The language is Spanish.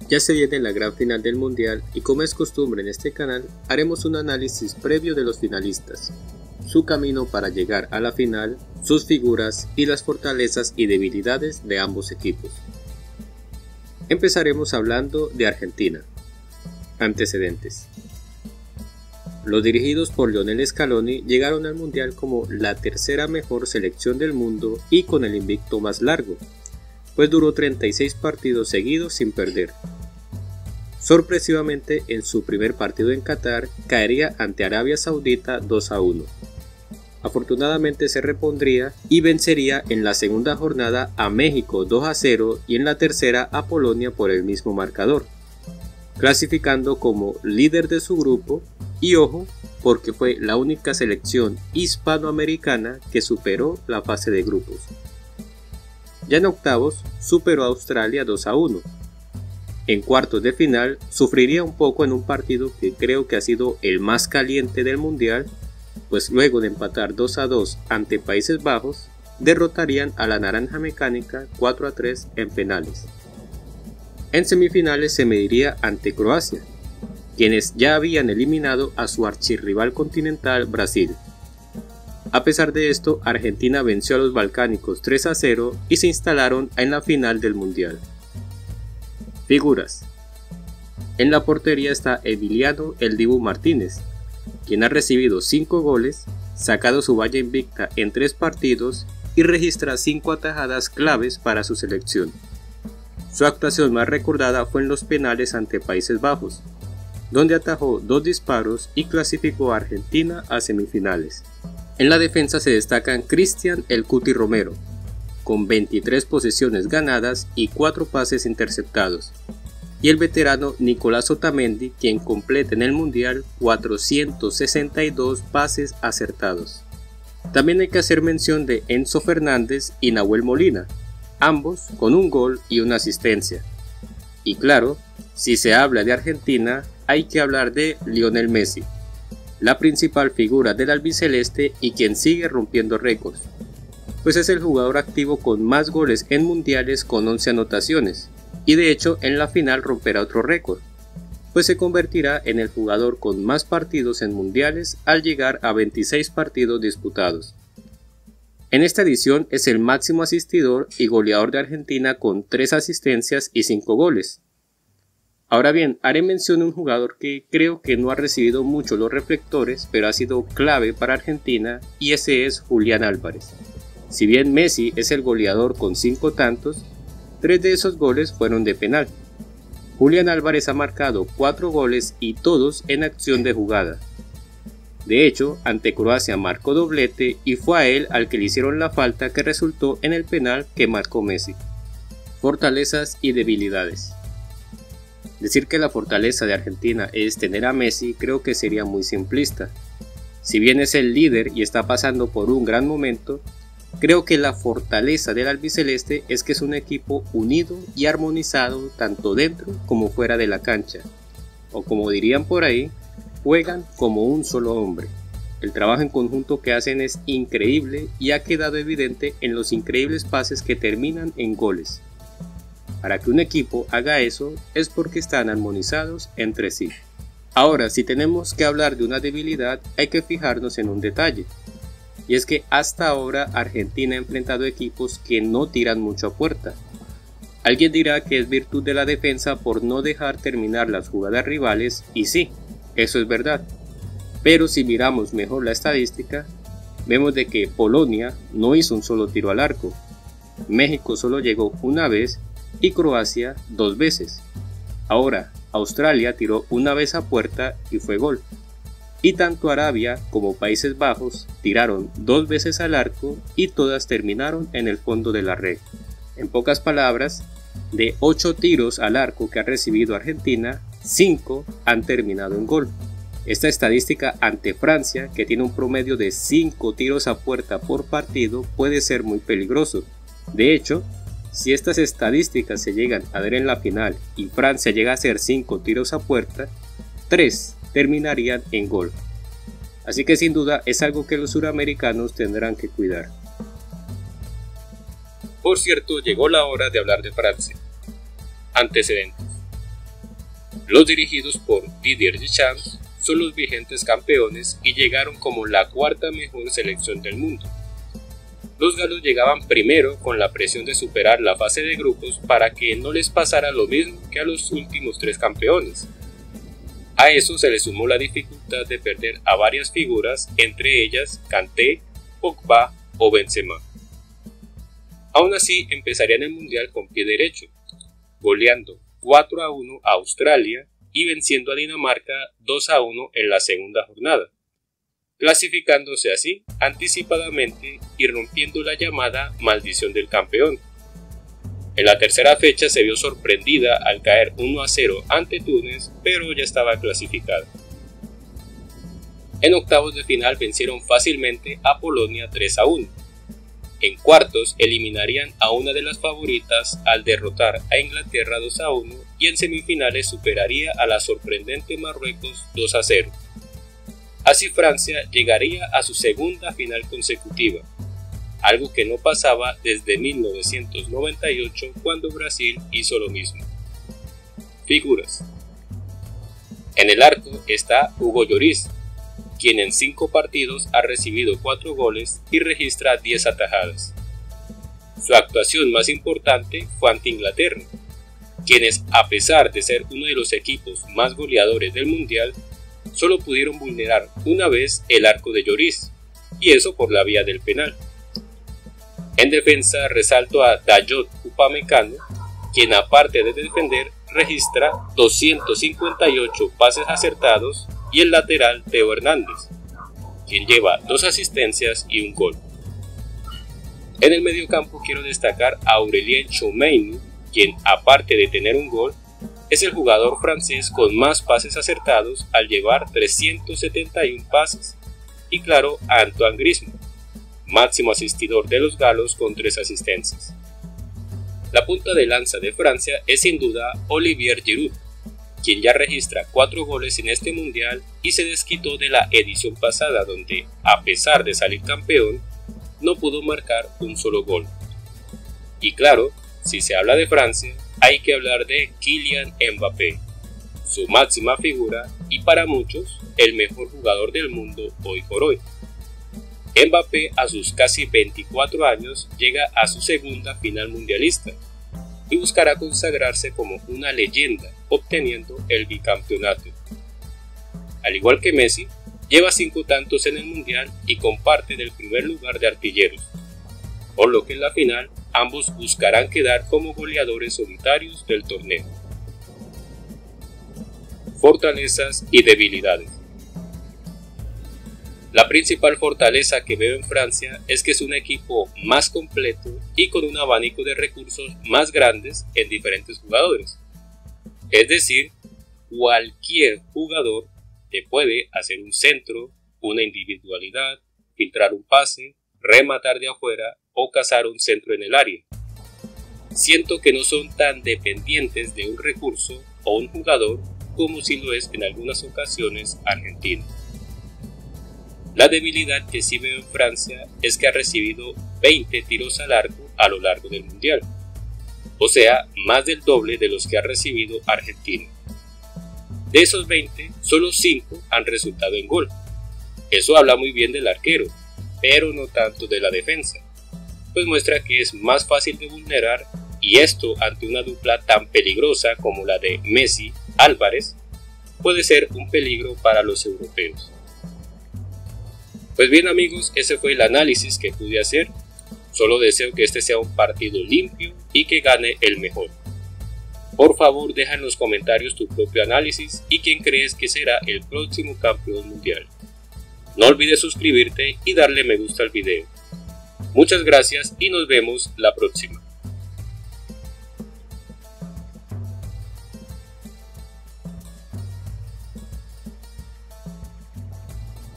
Ya se viene la gran final del Mundial y como es costumbre en este canal, haremos un análisis previo de los finalistas, su camino para llegar a la final, sus figuras y las fortalezas y debilidades de ambos equipos. Empezaremos hablando de Argentina. Antecedentes. Los dirigidos por Lionel Scaloni llegaron al Mundial como la tercera mejor selección del mundo y con el invicto más largo, pues duró 36 partidos seguidos sin perder. Sorpresivamente, en su primer partido en Qatar, caería ante Arabia Saudita 2-1. Afortunadamente se repondría y vencería en la segunda jornada a México 2-0 y en la tercera a Polonia por el mismo marcador, clasificando como líder de su grupo y ojo, porque fue la única selección hispanoamericana que superó la fase de grupos. Ya en octavos superó a Australia 2-1. En cuartos de final sufriría un poco en un partido que creo que ha sido el más caliente del Mundial, pues luego de empatar 2-2 ante Países Bajos, derrotarían a la Naranja Mecánica 4-3 en penales. En semifinales se mediría ante Croacia, quienes ya habían eliminado a su archirrival continental Brasil. A pesar de esto, Argentina venció a los balcánicos 3-0 y se instalaron en la final del Mundial. Figuras. En la portería está Emiliano "El Dibu" Martínez, quien ha recibido 5 goles, sacado su valla invicta en 3 partidos y registra 5 atajadas claves para su selección. Su actuación más recordada fue en los penales ante Países Bajos, donde atajó 2 disparos y clasificó a Argentina a semifinales. En la defensa se destacan Cristian "El Cuti" Romero, con 23 posesiones ganadas y 4 pases interceptados, y el veterano Nicolás Otamendi, quien completa en el Mundial 462 pases acertados. También hay que hacer mención de Enzo Fernández y Nahuel Molina, ambos con un gol y una asistencia. Y claro, si se habla de Argentina, hay que hablar de Lionel Messi, la principal figura del albiceleste y quien sigue rompiendo récords, pues es el jugador activo con más goles en mundiales con 11 anotaciones, y de hecho en la final romperá otro récord, pues se convertirá en el jugador con más partidos en mundiales al llegar a 26 partidos disputados. En esta edición es el máximo asistidor y goleador de Argentina con 3 asistencias y 5 goles. Ahora bien, haré mención de un jugador que creo que no ha recibido mucho los reflectores, pero ha sido clave para Argentina, y ese es Julián Álvarez. Si bien Messi es el goleador con 5 tantos, 3 de esos goles fueron de penal. Julián Álvarez ha marcado 4 goles y todos en acción de jugada. De hecho, ante Croacia marcó doblete y fue a él al que le hicieron la falta que resultó en el penal que marcó Messi. Fortalezas y debilidades. Decir que la fortaleza de Argentina es tener a Messi creo que sería muy simplista. Si bien es el líder y está pasando por un gran momento, creo que la fortaleza del albiceleste es que es un equipo unido y armonizado tanto dentro como fuera de la cancha, o como dirían por ahí, juegan como un solo hombre. El trabajo en conjunto que hacen es increíble y ha quedado evidente en los increíbles pases que terminan en goles. Para que un equipo haga eso es porque están armonizados entre sí. Ahora, si tenemos que hablar de una debilidad, hay que fijarnos en un detalle. Y es que hasta ahora Argentina ha enfrentado equipos que no tiran mucho a puerta. Alguien dirá que es virtud de la defensa por no dejar terminar las jugadas rivales, y sí, eso es verdad. Pero si miramos mejor la estadística, vemos de que Polonia no hizo un solo tiro al arco, México solo llegó una vez y Croacia 2 veces. Ahora, Australia tiró una vez a puerta y fue gol. Y tanto Arabia como Países Bajos tiraron 2 veces al arco y todas terminaron en el fondo de la red. En pocas palabras, de 8 tiros al arco que ha recibido Argentina, 5 han terminado en gol. Esta estadística ante Francia, que tiene un promedio de 5 tiros a puerta por partido, puede ser muy peligroso. De hecho, si estas estadísticas se llegan a ver en la final y Francia llega a hacer 5 tiros a puerta, 3 terminarían en gol. Así que sin duda es algo que los suramericanos tendrán que cuidar. Por cierto, llegó la hora de hablar de Francia. Antecedentes. Los dirigidos por Didier Deschamps son los vigentes campeones y llegaron como la cuarta mejor selección del mundo. Los galos llegaban primero con la presión de superar la fase de grupos para que no les pasara lo mismo que a los últimos tres campeones. A eso se le sumó la dificultad de perder a varias figuras, entre ellas Kanté, Pogba o Benzema. Aún así empezarían el mundial con pie derecho, goleando 4-1 a Australia y venciendo a Dinamarca 2-1 en la segunda jornada, clasificándose así anticipadamente y rompiendo la llamada maldición del campeón. En la tercera fecha se vio sorprendida al caer 1-0 ante Túnez, pero ya estaba clasificada. En octavos de final vencieron fácilmente a Polonia 3-1. En cuartos eliminarían a una de las favoritas al derrotar a Inglaterra 2-1 y en semifinales superaría a la sorprendente Marruecos 2-0. Así Francia llegaría a su segunda final consecutiva, algo que no pasaba desde 1998 cuando Brasil hizo lo mismo. Figuras. En el arco está Hugo Lloris, quien en 5 partidos ha recibido 4 goles y registra 10 atajadas. Su actuación más importante fue ante Inglaterra, quienes, a pesar de ser uno de los equipos más goleadores del mundial, solo pudieron vulnerar una vez el arco de Lloris, y eso por la vía del penal. En defensa resalto a Dayot Upamecano, quien aparte de defender registra 258 pases acertados, y el lateral Theo Hernández, quien lleva 2 asistencias y un gol. En el mediocampo quiero destacar a Aurélien Tchouameni, quien aparte de tener un gol, es el jugador francés con más pases acertados al llevar 371 pases, y claro a Antoine Griezmann, máximo asistidor de los galos con 3 asistencias. La punta de lanza de Francia es sin duda Olivier Giroud, quien ya registra 4 goles en este mundial y se desquitó de la edición pasada donde, a pesar de salir campeón, no pudo marcar un solo gol. Y claro, si se habla de Francia, hay que hablar de Kylian Mbappé, su máxima figura y para muchos el mejor jugador del mundo hoy por hoy. Mbappé a sus casi 24 años llega a su segunda final mundialista y buscará consagrarse como una leyenda, obteniendo el bicampeonato. Al igual que Messi, lleva 5 tantos en el mundial y comparte del primer lugar de artilleros, por lo que en la final ambos buscarán quedar como goleadores solitarios del torneo. Fortalezas y debilidades. La principal fortaleza que veo en Francia es que es un equipo más completo y con un abanico de recursos más grandes en diferentes jugadores. Es decir, cualquier jugador te puede hacer un centro, una individualidad, filtrar un pase, rematar de afuera o cazar un centro en el área. Siento que no son tan dependientes de un recurso o un jugador como si lo es en algunas ocasiones Argentina. La debilidad que sí veo en Francia es que ha recibido 20 tiros al arco a lo largo del mundial, o sea, más del doble de los que ha recibido Argentina. De esos 20, solo 5 han resultado en gol. Eso habla muy bien del arquero, pero no tanto de la defensa, pues muestra que es más fácil de vulnerar y esto ante una dupla tan peligrosa como la de Messi-Álvarez puede ser un peligro para los europeos. Pues bien amigos, ese fue el análisis que pude hacer. Solo deseo que este sea un partido limpio y que gane el mejor. Por favor, deja en los comentarios tu propio análisis y quién crees que será el próximo campeón mundial. No olvides suscribirte y darle me gusta al video. Muchas gracias y nos vemos la próxima.